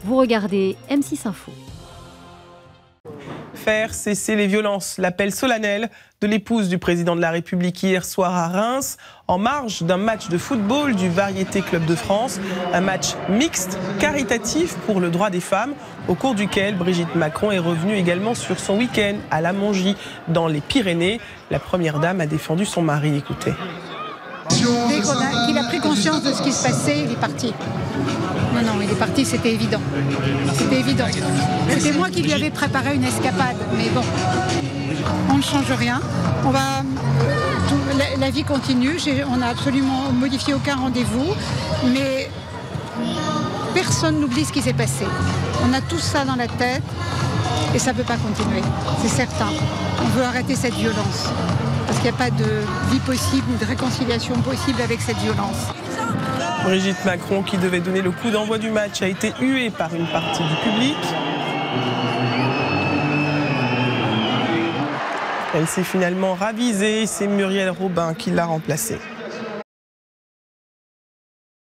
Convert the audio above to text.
Vous regardez M6 Info. Faire cesser les violences, l'appel solennel de l'épouse du président de la République hier soir à Reims, en marge d'un match de football du Variété Club de France, un match mixte, caritatif pour le droit des femmes, au cours duquel Brigitte Macron est revenue également sur son week-end à La Mongie, dans les Pyrénées. La première dame a défendu son mari, écoutez. Dès qu'il a pris conscience de ce qui se passait, il est parti. Non, il est parti, c'était évident. C'était évident. C'était moi qui lui avais préparé une escapade, mais bon, on ne change rien. La vie continue, on n'a absolument modifié aucun rendez-vous, mais personne n'oublie ce qui s'est passé. On a tout ça dans la tête et ça ne peut pas continuer, c'est certain. On veut arrêter cette violence, parce qu'il n'y a pas de vie possible ou de réconciliation possible avec cette violence. Brigitte Macron, qui devait donner le coup d'envoi du match, a été huée par une partie du public. Elle s'est finalement ravisée, c'est Muriel Robin qui l'a remplacée.